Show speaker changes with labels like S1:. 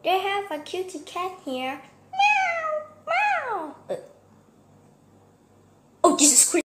S1: they have a cutie cat here. Meow, meow. Oh, Jesus Christ.